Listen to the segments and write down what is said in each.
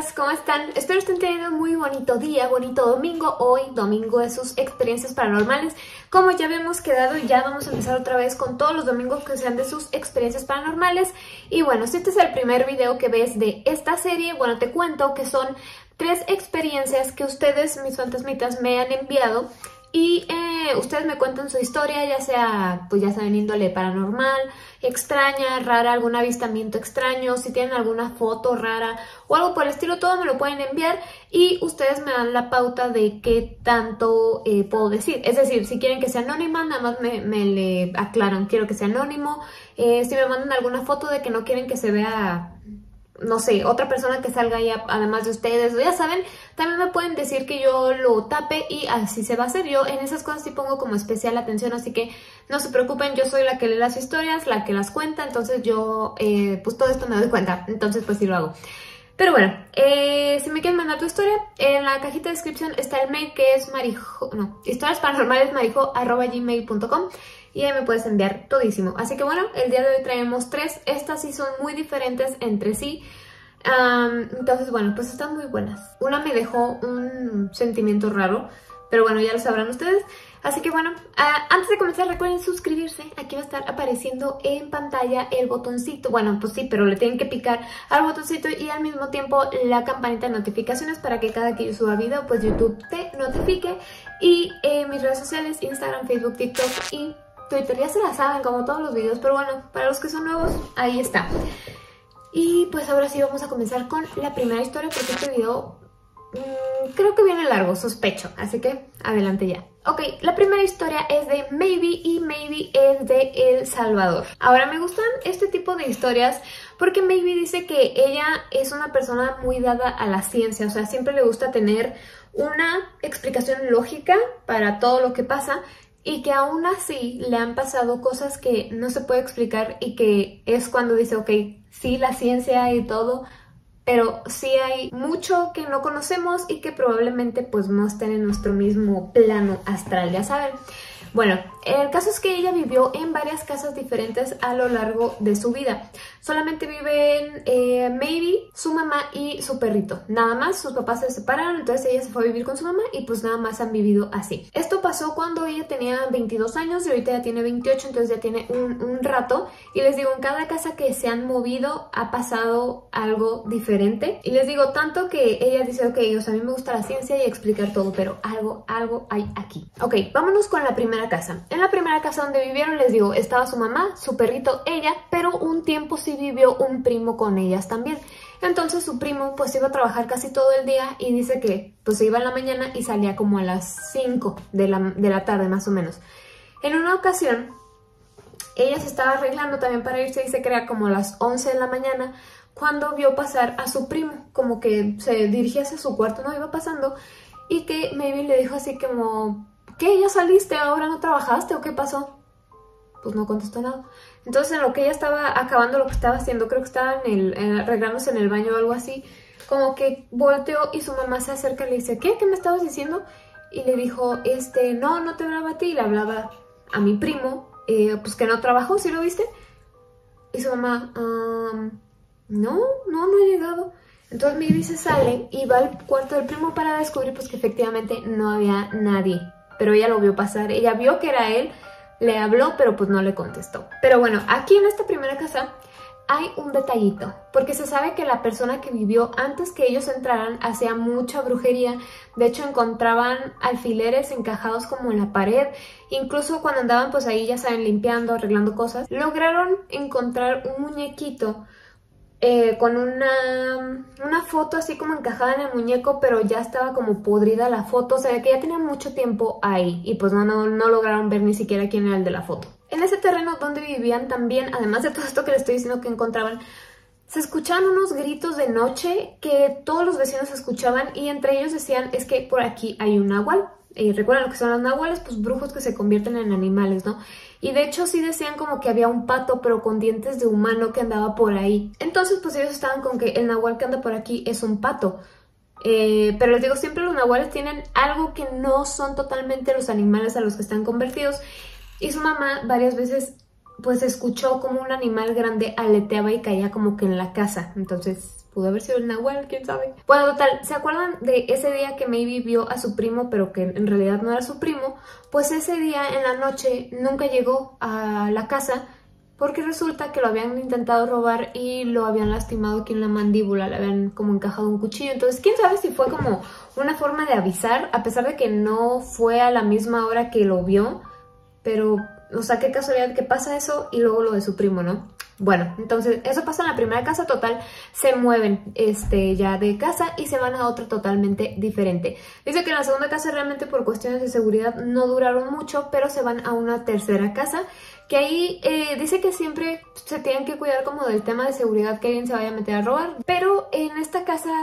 chicas, ¿cómo están? Espero estén teniendo un muy bonito día, bonito domingo. Hoy, domingo de sus experiencias paranormales. Como ya habíamos quedado, ya vamos a empezar otra vez con todos los domingos que sean de sus experiencias paranormales. Y bueno, si este es el primer video que ves de esta serie, bueno, te cuento que son 3 experiencias que ustedes, mis fantasmitas, me han enviado. Y ustedes me cuentan su historia, ya sea, pues ya saben, índole paranormal, extraña, rara, algún avistamiento extraño, si tienen alguna foto rara o algo por el estilo, todo me lo pueden enviar y ustedes me dan la pauta de qué tanto puedo decir. Es decir, si quieren que sea anónima, nada más me le aclaran, quiero que sea anónimo. Si me mandan alguna foto de que no quieren que se vea, no sé, otra persona que salga ahí además de ustedes, ya saben, también me pueden decir que yo lo tape y así se va a hacer. Yo en esas cosas sí pongo como especial atención, así que no se preocupen, yo soy la que lee las historias, la que las cuenta, entonces yo pues todo esto me doy cuenta, entonces pues sí lo hago. Pero bueno, si me quieren mandar tu historia, en la cajita de descripción está el mail que es historiasparanormalesmarijo@gmail.com y ahí me puedes enviar todísimo. Así que bueno, el día de hoy traemos 3, estas sí son muy diferentes entre sí. Entonces bueno, pues están muy buenas. Una me dejó un sentimiento raro, pero bueno, ya lo sabrán ustedes. Así que bueno, antes de comenzar recuerden suscribirse. Aquí va a estar apareciendo en pantalla el botoncito. Bueno, pues sí, pero le tienen que picar al botoncito y al mismo tiempo la campanita de notificaciones para que cada que yo suba video, pues YouTube te notifique. Y mis redes sociales, Instagram, Facebook, TikTok y Twitter, ya se la saben como todos los videos, pero bueno, para los que son nuevos, ahí está. Y pues ahora sí vamos a comenzar con la primera historia porque este video creo que viene largo, sospecho, así que adelante ya. Ok, la primera historia es de Maybe y Maybe es de El Salvador. Ahora me gustan este tipo de historias porque Maybe dice que ella es una persona muy dada a la ciencia, o sea, siempre le gusta tener una explicación lógica para todo lo que pasa y que aún así le han pasado cosas que no se puede explicar y que es cuando dice, ok, sí, la ciencia y todo, pero sí hay mucho que no conocemos y que probablemente pues no estén en nuestro mismo plano astral, ya saben. Bueno, el caso es que ella vivió en varias casas diferentes a lo largo de su vida. Solamente viven Maybe, su mamá y su perrito. Nada más, sus papás se separaron, entonces ella se fue a vivir con su mamá y pues nada más han vivido así. Esto pasó cuando ella tenía 22 años y ahorita ya tiene 28, entonces ya tiene un rato. Y les digo, en cada casa que se han movido ha pasado algo diferente. Y les digo, tanto que ella dice, ok, o sea, a mí me gusta la ciencia y explicar todo, pero algo hay aquí. Ok, vámonos con la primera casa. En la primera casa donde vivieron, les digo, estaba su mamá, su perrito, ella, pero un tiempo sí vivió un primo con ellas también. Entonces su primo pues iba a trabajar casi todo el día y dice que pues se iba en la mañana y salía como a las 5 de la tarde más o menos. En una ocasión, ella se estaba arreglando también para irse y se crea como a las 11 de la mañana cuando vio pasar a su primo, como que se dirigía hacia su cuarto, ¿no? Iba pasando y que Maybe le dijo así como, ¿qué? ¿Ya saliste? ¿Ahora no trabajaste o qué pasó? Pues no contestó nada. Entonces en lo que ella estaba acabando lo que estaba haciendo, creo que estaba arreglándose en el baño o algo así, como que volteó y su mamá se acerca y le dice, ¿qué? ¿Qué me estabas diciendo? Y le dijo, no te hablaba a ti, le hablaba a mi primo, pues que no trabajó, ¿sí lo viste? Y su mamá, no he llegado. Entonces Maybe se sale y va al cuarto del primo para descubrir pues que efectivamente no había nadie. Pero ella lo vio pasar, ella vio que era él, le habló, pero pues no le contestó. Pero bueno, aquí en esta primera casa hay un detallito, porque se sabe que la persona que vivió antes que ellos entraran hacía mucha brujería. De hecho, encontraban alfileres encajados como en la pared. Incluso cuando andaban pues ahí, ya saben, limpiando, arreglando cosas, lograron encontrar un muñequito con una foto así como encajada en el muñeco, pero ya estaba como podrida la foto, o sea que ya tenía mucho tiempo ahí y pues no lograron ver ni siquiera quién era el de la foto. En ese terreno donde vivían también, además de todo esto que les estoy diciendo que encontraban, se escuchaban unos gritos de noche que todos los vecinos escuchaban y entre ellos decían, es que por aquí hay un nahual. ¿Recuerdan lo que son los nahuales? Pues brujos que se convierten en animales, ¿no? Y de hecho sí decían como que había un pato pero con dientes de humano que andaba por ahí. Entonces pues ellos estaban con que el nahual que anda por aquí es un pato. Pero les digo, siempre los nahuales tienen algo que no son totalmente los animales a los que están convertidos. Y su mamá varias veces pues escuchó como un animal grande aleteaba y caía como que en la casa. Entonces Pudo haber sido el nahual, quién sabe. Bueno, total, ¿se acuerdan de ese día que Maybe vio a su primo, pero que en realidad no era su primo? Pues ese día en la noche nunca llegó a la casa porque resulta que lo habían intentado robar y lo habían lastimado aquí en la mandíbula, le habían como encajado un cuchillo. Entonces, quién sabe si fue como una forma de avisar, a pesar de que no fue a la misma hora que lo vio, pero, o sea, qué casualidad que pasa eso y luego lo de su primo, ¿no? Bueno, entonces eso pasa en la primera casa. Total, se mueven ya de casa y se van a otra totalmente diferente. Dice que en la segunda casa realmente por cuestiones de seguridad no duraron mucho, pero se van a una tercera casa, que ahí dice que siempre se tienen que cuidar como del tema de seguridad, que alguien se vaya a meter a robar. Pero en esta casa,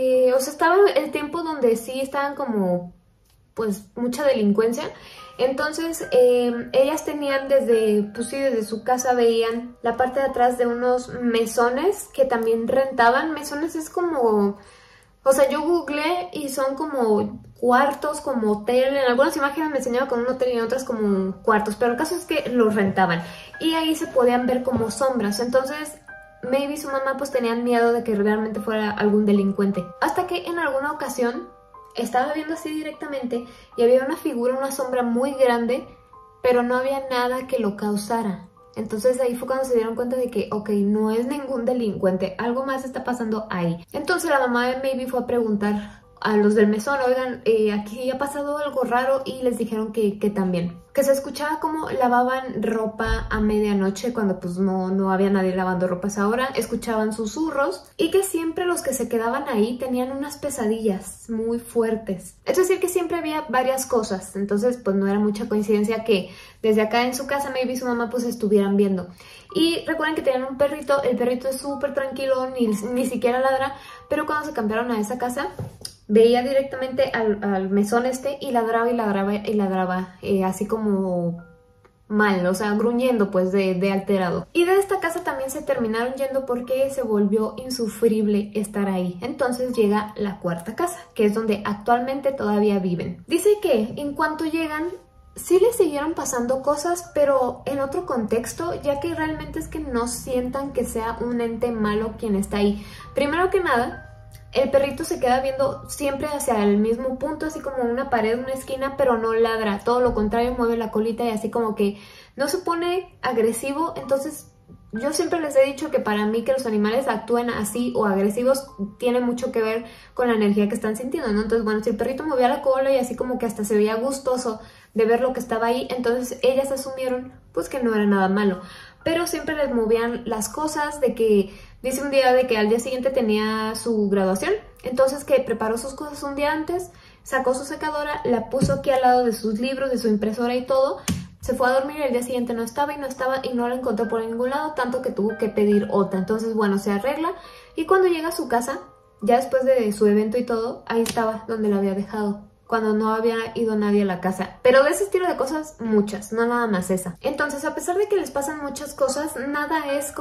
o sea, estaba el tiempo donde sí estaban como, pues, mucha delincuencia. Entonces, ellas tenían desde su casa veían la parte de atrás de unos mesones que también rentaban. Mesones es como, o sea, yo googleé y son como cuartos, como hotel. En algunas imágenes me enseñaba como un hotel y en otras como cuartos, pero el caso es que los rentaban. Y ahí se podían ver como sombras. Entonces, Maybe y su mamá pues tenían miedo de que realmente fuera algún delincuente. Hasta que en alguna ocasión estaba viendo así directamente y había una figura, una sombra muy grande, pero no había nada que lo causara. Entonces ahí fue cuando se dieron cuenta de que, ok, no es ningún delincuente, algo más está pasando ahí. Entonces la mamá de Maybe fue a preguntar a los del mesón, oigan, aquí ha pasado algo raro, y les dijeron que también. Que se escuchaba como lavaban ropa a medianoche cuando pues no había nadie lavando ropa a esa hora, escuchaban susurros y que siempre los que se quedaban ahí tenían unas pesadillas muy fuertes. Es decir, que siempre había varias cosas, entonces pues no era mucha coincidencia que desde acá en su casa Maybe y su mamá pues estuvieran viendo. Y recuerden que tenían un perrito, el perrito es súper tranquilo, ni siquiera ladra, pero cuando se cambiaron a esa casa veía directamente al mesón y ladraba y ladraba y ladraba, así como mal, o sea, gruñendo pues de alterado. Y de esta casa también se terminaron yendo porque se volvió insufrible estar ahí. Entonces llega la cuarta casa, que es donde actualmente todavía viven. Dice que en cuanto llegan, sí les siguieron pasando cosas, pero en otro contexto, ya que realmente es que no sientan que sea un ente malo quien está ahí. Primero que nada, el perrito se queda viendo siempre hacia el mismo punto, así como una pared, una esquina, pero no ladra. Todo lo contrario, mueve la colita y así como que no se pone agresivo. Entonces, yo siempre les he dicho que para mí que los animales actúen así o agresivos tiene mucho que ver con la energía que están sintiendo, ¿no? Entonces, bueno, si el perrito movía la cola y así como que hasta se veía gustoso de ver lo que estaba ahí, entonces ellas asumieron pues que no era nada malo. Pero siempre les movían las cosas, de que dice un día de que al día siguiente tenía su graduación, entonces que preparó sus cosas un día antes, sacó su secadora, la puso aquí al lado de sus libros, de su impresora y todo, se fue a dormir y el día siguiente no estaba y no la encontró por ningún lado, tanto que tuvo que pedir otra. Entonces, bueno, se arregla y cuando llega a su casa, ya después de su evento y todo, ahí estaba donde la había dejado, cuando no había ido nadie a la casa. Pero de ese estilo de cosas, muchas, no nada más esa. Entonces, a pesar de que les pasan muchas cosas, nada es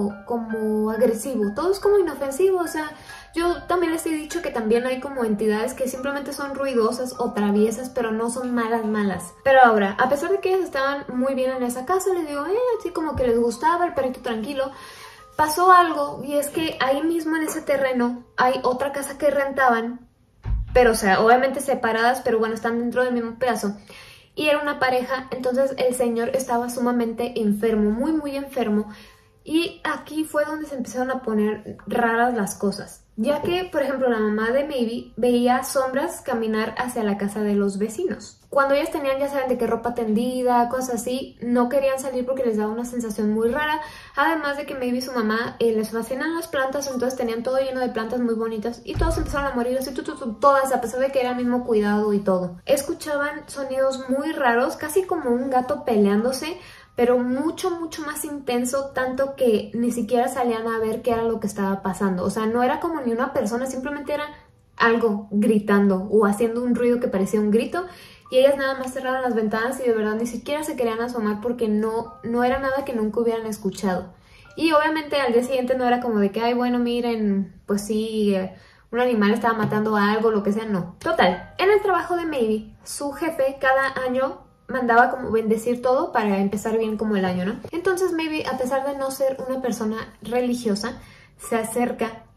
como agresivo, todo es como inofensivo. O sea, yo también les he dicho que también hay como entidades que simplemente son ruidosas o traviesas, pero no son malas. Pero ahora, a pesar de que ellas estaban muy bien en esa casa, les digo, así como que les gustaba el perrito tranquilo, pasó algo, y es que ahí mismo en ese terreno hay otra casa que rentaban, pero o sea, obviamente separadas, pero bueno, están dentro del mismo pedazo. Y era una pareja, entonces el señor estaba sumamente enfermo, muy enfermo. Y aquí fue donde se empezaron a poner raras las cosas. Ya que, por ejemplo, la mamá de Maybe veía sombras caminar hacia la casa de los vecinos. Cuando ellas tenían, ya saben, de que ropa tendida, cosas así, no querían salir porque les daba una sensación muy rara. Además de que Maybe y su mamá les fascinan las plantas, entonces tenían todo lleno de plantas muy bonitas. Y todas empezaron a morir así, todas, a pesar de que era el mismo cuidado y todo. Escuchaban sonidos muy raros, casi como un gato peleándose, pero mucho más intenso, tanto que ni siquiera salían a ver qué era lo que estaba pasando. O sea, no era como ni una persona, simplemente era algo gritando o haciendo un ruido que parecía un grito, y ellas nada más cerraron las ventanas y de verdad ni siquiera se querían asomar porque no era nada que nunca hubieran escuchado. Y obviamente al día siguiente no era como de que, ay, bueno, miren, pues sí, un animal estaba matando a algo, lo que sea, no. Total, en el trabajo de Maybe, su jefe cada año mandaba como bendecir todo para empezar bien como el año, ¿no? Entonces Maybe, a pesar de no ser una persona religiosa, se acerca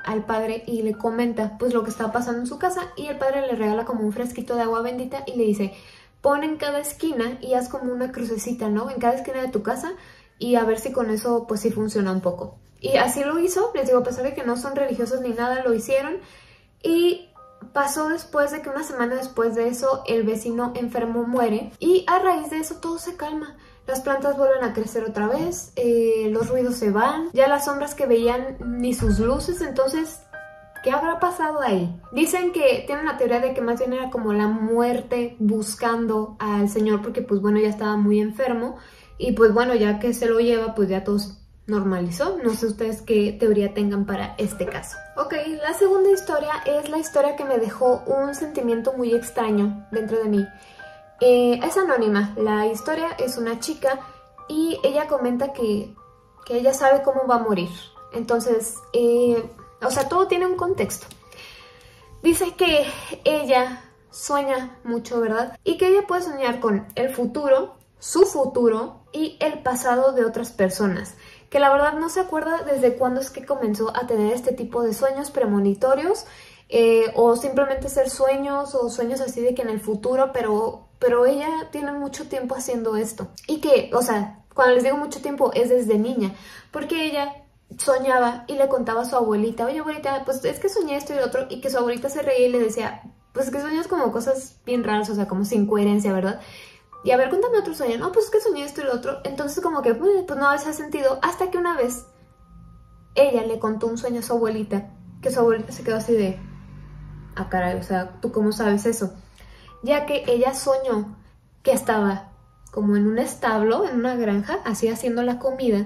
al padre y le comenta pues lo que está pasando en su casa, y el padre le regala como un fresquito de agua bendita y le dice, pon en cada esquina y haz como una crucecita, ¿no? En cada esquina de tu casa, y a ver si con eso pues sí funciona un poco. Y así lo hizo, les digo, a pesar de que no son religiosos ni nada, lo hicieron. Y pasó después de que una semana después de eso el vecino enfermo muere, y a raíz de eso todo se calma. Las plantas vuelven a crecer otra vez, los ruidos se van, ya las sombras que veían ni sus luces. Entonces, ¿qué habrá pasado ahí? Dicen que tienen la teoría de que más bien era como la muerte buscando al señor, porque pues bueno, ya estaba muy enfermo, y pues bueno, ya que se lo lleva, pues ya todo normalizó. No sé ustedes qué teoría tengan para este caso. Ok, la segunda historia es la historia que me dejó un sentimiento muy extraño dentro de mí. Es anónima, la historia es una chica y ella comenta que ella sabe cómo va a morir. Entonces, o sea, todo tiene un contexto. Dice que ella sueña mucho, ¿verdad? Y que ella puede soñar con el futuro, su futuro y el pasado de otras personas. Que la verdad no se acuerda desde cuándo es que comenzó a tener este tipo de sueños premonitorios, o simplemente ser sueños o sueños así de que en el futuro, pero ella tiene mucho tiempo haciendo esto. Y que, o sea, cuando les digo mucho tiempo es desde niña, porque ella soñaba y le contaba a su abuelita, oye abuelita, pues es que soñé esto y lo otro, y que su abuelita se reía y le decía, pues que sueñas como cosas bien raras, o sea, como sin coherencia, ¿verdad? Y a ver, cuéntame otro sueño. No, pues es que soñé esto y lo otro. Entonces como que, pues no hace sentido. Hasta que una vez ella le contó un sueño a su abuelita, que su abuelita se quedó así de, ah caray, o sea, ¿tú cómo sabes eso? Ya que ella soñó que estaba como en un establo, en una granja, así haciendo la comida,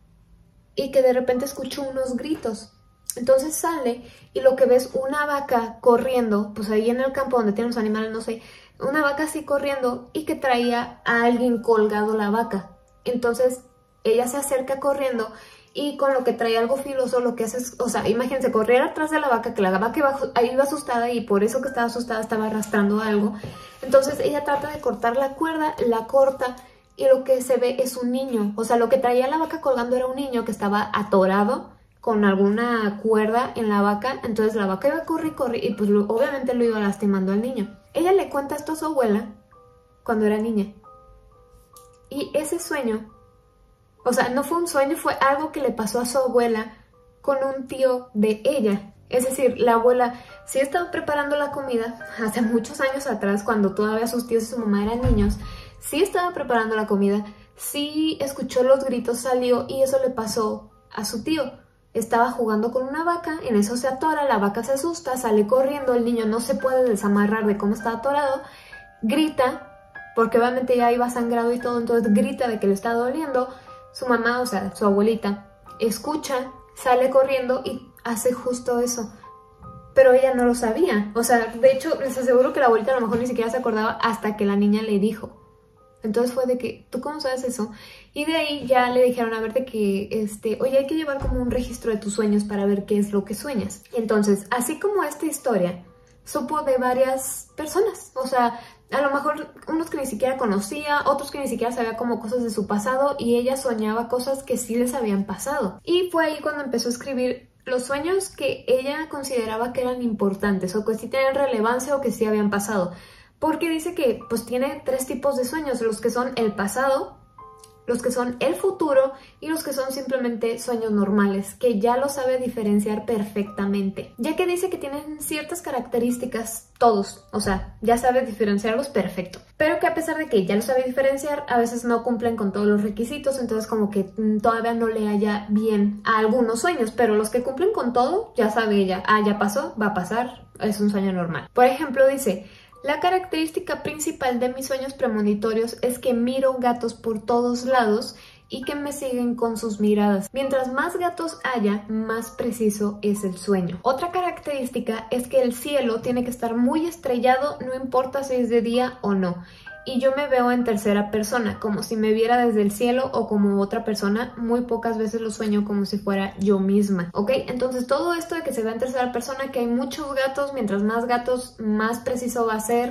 y que de repente escuchó unos gritos. Entonces sale y lo que ve es una vaca corriendo, pues ahí en el campo donde tienen los animales, no sé, una vaca así corriendo, y que traía a alguien colgado la vaca. Entonces ella se acerca corriendo y con lo que traía algo filoso lo que hace es, o sea, imagínense, correr atrás de la vaca, que la vaca iba asustada, y por eso que estaba asustada estaba arrastrando algo. Entonces ella trata de cortar la cuerda, la corta, y lo que se ve es un niño. O sea, lo que traía la vaca colgando era un niño que estaba atorado con alguna cuerda en la vaca. Entonces la vaca iba a correr y pues obviamente lo iba lastimando al niño. Ella le cuenta esto a su abuela cuando era niña. Y ese sueño, o sea, no fue un sueño, fue algo que le pasó a su abuela con un tío de ella. Es decir, la abuela sí estaba preparando la comida hace muchos años atrás, cuando todavía sus tíos y su mamá eran niños. Sí estaba preparando la comida, sí escuchó los gritos, salió, y eso le pasó a su tío. Estaba jugando con una vaca, en eso se atora, la vaca se asusta, sale corriendo, el niño no se puede desamarrar de cómo está atorado, grita, porque obviamente ya iba sangrado y todo, entonces grita de que le está doliendo. Su mamá, o sea, su abuelita, escucha, sale corriendo y hace justo eso. Pero ella no lo sabía. O sea, de hecho, les aseguro que la abuelita a lo mejor ni siquiera se acordaba hasta que la niña le dijo. Entonces fue de que, ¿tú cómo sabes eso? Y de ahí ya le dijeron, a ver, de que, oye, hay que llevar como un registro de tus sueños para ver qué es lo que sueñas. Entonces, así como esta historia, supo de varias personas. O sea, a lo mejor unos que ni siquiera conocía, otros que ni siquiera sabía como cosas de su pasado, y ella soñaba cosas que sí les habían pasado. Y fue ahí cuando empezó a escribir los sueños que ella consideraba que eran importantes, o que sí tenían relevancia, o que sí habían pasado. Porque dice que pues tiene 3 tipos de sueños: los que son el pasado, los que son el futuro y los que son simplemente sueños normales, que ya lo sabe diferenciar perfectamente. Ya que dice que tienen ciertas características todos, o sea, ya sabe diferenciarlos perfecto. Pero que a pesar de que ya lo sabe diferenciar, a veces no cumplen con todos los requisitos, entonces como que todavía no le halla bien a algunos sueños, pero los que cumplen con todo, ya sabe ella, ya pasó, va a pasar, es un sueño normal. Por ejemplo, dice: la característica principal de mis sueños premonitorios es que miro gatos por todos lados y que me siguen con sus miradas. Mientras más gatos haya, más preciso es el sueño. Otra característica es que el cielo tiene que estar muy estrellado, no importa si es de día o no. Y yo me veo en tercera persona, como si me viera desde el cielo o como otra persona. Muy pocas veces lo sueño como si fuera yo misma, ¿ok? Entonces todo esto de que se vea en tercera persona, que hay muchos gatos, mientras más gatos, más preciso va a ser.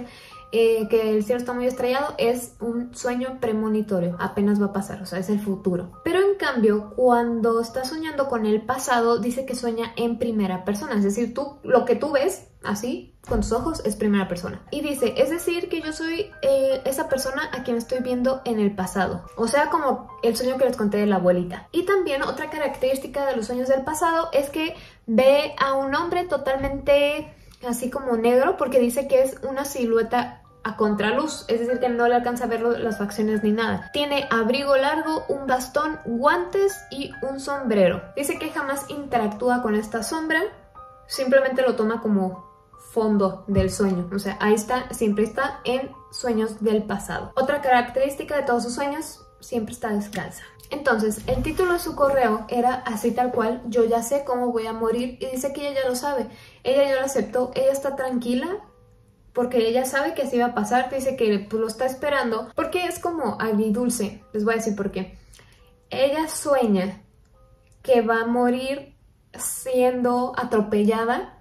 que el cielo está muy estrellado, es un sueño premonitorio, apenas va a pasar, o sea, es el futuro. Pero en cambio, cuando está soñando con el pasado, dice que sueña en primera persona, es decir, lo que tú ves así con tus ojos es primera persona. Y dice, es decir, que yo soy esa persona a quien estoy viendo en el pasado. O sea, como el sueño que les conté de la abuelita. Y también otra característica de los sueños del pasado es que ve a un hombre totalmente así como negro, porque dice que es una silueta a contraluz, es decir, que no le alcanza a ver las facciones ni nada. Tiene abrigo largo, un bastón, guantes y un sombrero. Dice que jamás interactúa con esta sombra, simplemente lo toma como fondo del sueño, o sea, ahí está, siempre está en sueños del pasado. Otra característica de todos sus sueños, siempre está descalza. Entonces, el título de su correo era así tal cual, yo ya sé cómo voy a morir, y dice que ella ya lo sabe, ella ya lo aceptó, ella está tranquila porque ella sabe que así va a pasar, dice que pues, lo está esperando, porque es como agridulce, les voy a decir por qué. Ella sueña que va a morir siendo atropellada,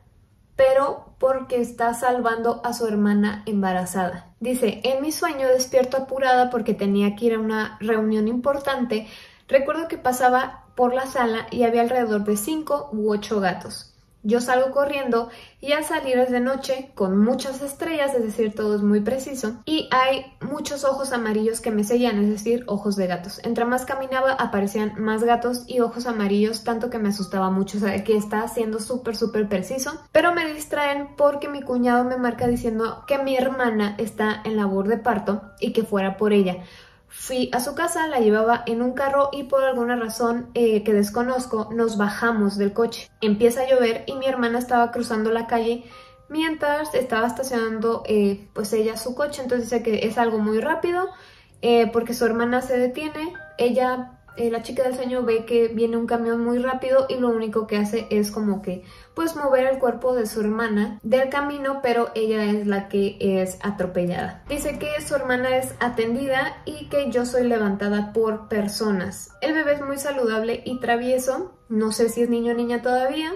pero porque está salvando a su hermana embarazada. Dice, en mi sueño despierto apurada porque tenía que ir a una reunión importante. Recuerdo que pasaba por la sala y había alrededor de 5 u 8 gatos. Yo salgo corriendo y al salir es de noche con muchas estrellas, es decir, todo es muy preciso, y hay muchos ojos amarillos que me seguían, es decir, ojos de gatos. Entre más caminaba aparecían más gatos y ojos amarillos, tanto que me asustaba mucho, o sea, que está siendo súper preciso, pero me distraen porque mi cuñado me marca diciendo que mi hermana está en labor de parto y que fuera por ella. Fui a su casa, la llevaba en un carro y por alguna razón que desconozco nos bajamos del coche. Empieza a llover y mi hermana estaba cruzando la calle mientras estaba estacionando pues ella su coche. Entonces dice que es algo muy rápido porque su hermana se detiene. Ella, la chica del sueño, ve que viene un camión muy rápido y lo único que hace es como que pues mover el cuerpo de su hermana del camino, pero ella es la que es atropellada. Dice que su hermana es atendida y que yo soy levantada por personas. El bebé es muy saludable y travieso, no sé si es niño o niña todavía.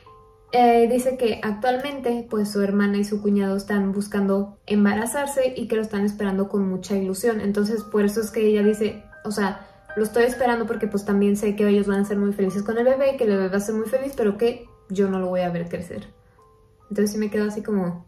Dice que actualmente pues su hermana y su cuñado están buscando embarazarse y que lo están esperando con mucha ilusión. Entonces por eso es que ella dice, o sea, lo estoy esperando porque pues también sé que ellos van a ser muy felices con el bebé, que el bebé va a ser muy feliz, pero que yo no lo voy a ver crecer. Entonces sí me quedo así como...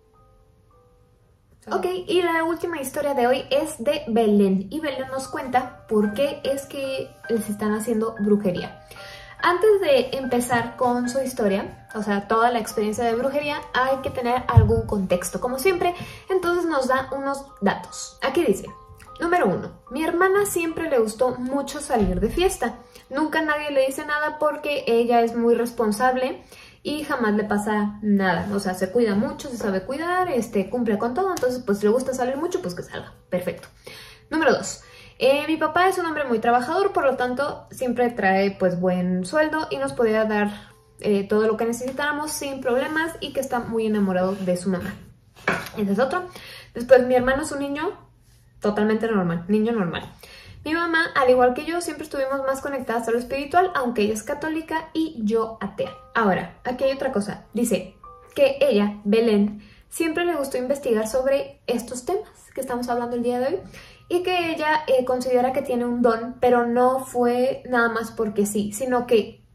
Ok, y la última historia de hoy es de Belén. Y Belén nos cuenta por qué es que les están haciendo brujería. Antes de empezar con su historia, o sea, toda la experiencia de brujería, hay que tener algún contexto, como siempre. Entonces nos da unos datos. Aquí dice... Número 1. Mi hermana siempre le gustó mucho salir de fiesta. Nunca nadie le dice nada porque ella es muy responsable y jamás le pasa nada. O sea, se cuida mucho, se sabe cuidar, cumple con todo. Entonces, pues si le gusta salir mucho, pues que salga. Perfecto. Número 2. Mi papá es un hombre muy trabajador, por lo tanto, siempre trae pues buen sueldo y nos podía dar todo lo que necesitáramos sin problemas y que está muy enamorado de su mamá. Ese es otro. Después, mi hermano es un niño totalmente normal, niño normal. Mi mamá, al igual que yo, siempre estuvimos más conectadas a lo espiritual, aunque ella es católica y yo atea. Ahora, aquí hay otra cosa. Dice que ella, Belén, siempre le gustó investigar sobre estos temas que estamos hablando el día de hoy y que ella considera que tiene un don, pero no fue nada más porque sí, sino que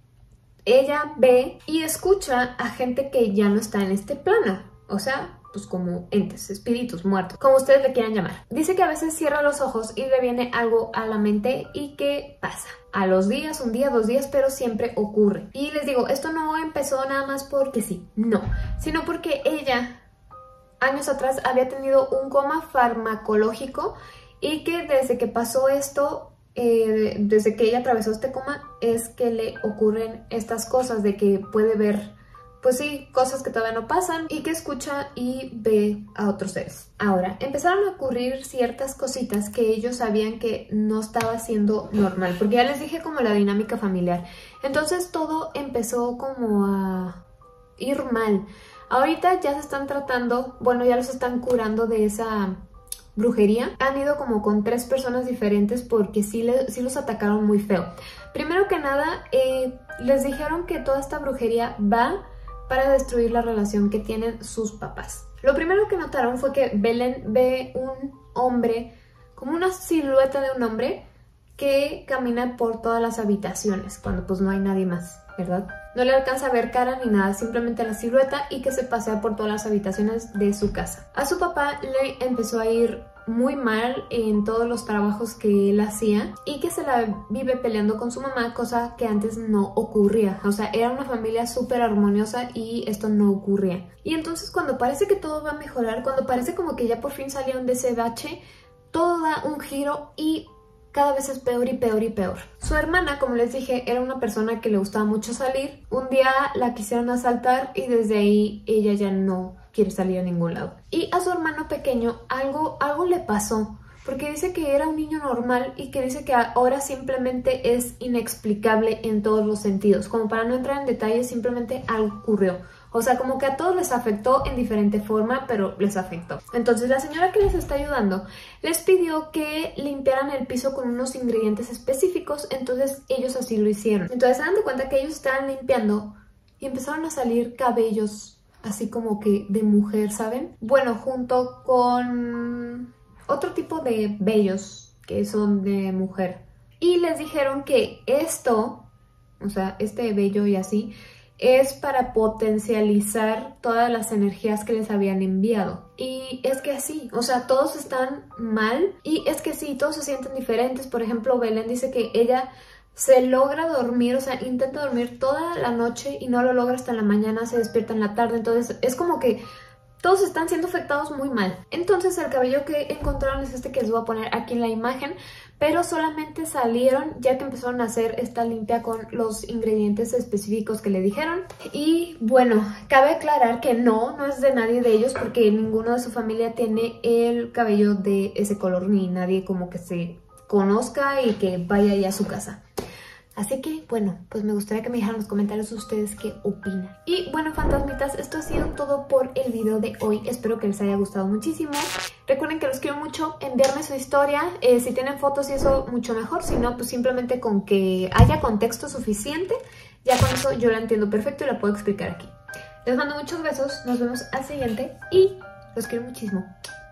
ella ve y escucha a gente que ya no está en este plano, o sea, pues como entes, espíritus, muertos, como ustedes le quieran llamar. Dice que a veces cierra los ojos y le viene algo a la mente y que pasa. A los días, un día, 2 días, pero siempre ocurre. Y les digo, esto no empezó nada más porque sí, no, sino porque ella, años atrás, había tenido un coma farmacológico y que desde que pasó esto, desde que ella atravesó este coma, es que le ocurren estas cosas de que puede ver, pues sí, cosas que todavía no pasan y que escucha y ve a otros seres. Ahora, empezaron a ocurrir ciertas cositas que ellos sabían que no estaba siendo normal, porque ya les dije como la dinámica familiar. Entonces todo empezó como a ir mal. Ahorita ya se están tratando, bueno, ya los están curando de esa brujería. Han ido como con 3 personas diferentes porque sí los atacaron muy feo. Primero que nada, les dijeron que toda esta brujería va para destruir la relación que tienen sus papás. Lo primero que notaron fue que Belen ve un hombre, como una silueta de un hombre que camina por todas las habitaciones cuando pues no hay nadie más, ¿verdad? No le alcanza a ver cara ni nada, simplemente la silueta, y que se pasea por todas las habitaciones de su casa. A su papá le empezó a ir muy mal en todos los trabajos que él hacía y que se la vive peleando con su mamá, cosa que antes no ocurría. O sea, era una familia súper armoniosa y esto no ocurría. Y entonces cuando parece que todo va a mejorar, cuando parece como que ya por fin salieron de ese bache, todo da un giro y cada vez es peor y peor y peor. Su hermana, como les dije, era una persona que le gustaba mucho salir. Un día la quisieron asaltar y desde ahí ella ya no quiere salir a ningún lado. Y a su hermano pequeño algo le pasó, porque dice que era un niño normal y que dice que ahora simplemente es inexplicable en todos los sentidos. Como para no entrar en detalles, simplemente algo ocurrió. O sea, como que a todos les afectó en diferente forma, pero les afectó. Entonces la señora que les está ayudando les pidió que limpiaran el piso con unos ingredientes específicos, entonces ellos así lo hicieron. Entonces se dan de cuenta que ellos estaban limpiando y empezaron a salir cabellos así como que de mujer, ¿saben? Bueno, junto con otro tipo de vellos que son de mujer. Y les dijeron que esto, o sea, este vello y así, es para potencializar todas las energías que les habían enviado. Y es que sí, o sea, todos están mal y es que sí, todos se sienten diferentes. Por ejemplo, Belen dice que ella se logra dormir, o sea, intenta dormir toda la noche y no lo logra hasta la mañana, se despierta en la tarde. Entonces es como que todos están siendo afectados muy mal. Entonces el cabello que encontraron es este que les voy a poner aquí en la imagen, pero solamente salieron ya que empezaron a hacer esta limpia con los ingredientes específicos que le dijeron. Y bueno, cabe aclarar que no es de nadie de ellos, porque ninguno de su familia tiene el cabello de ese color, ni nadie como que se conozca y que vaya ya a su casa. Así que, bueno, pues me gustaría que me dejaran en los comentarios ustedes qué opinan. Y bueno, fantasmitas, esto ha sido todo por el video de hoy. Espero que les haya gustado muchísimo. Recuerden que los quiero mucho, enviarme su historia. Si tienen fotos y eso, mucho mejor. Si no, pues simplemente con que haya contexto suficiente, ya con eso yo la entiendo perfecto y la puedo explicar aquí. Les mando muchos besos, nos vemos al siguiente y los quiero muchísimo.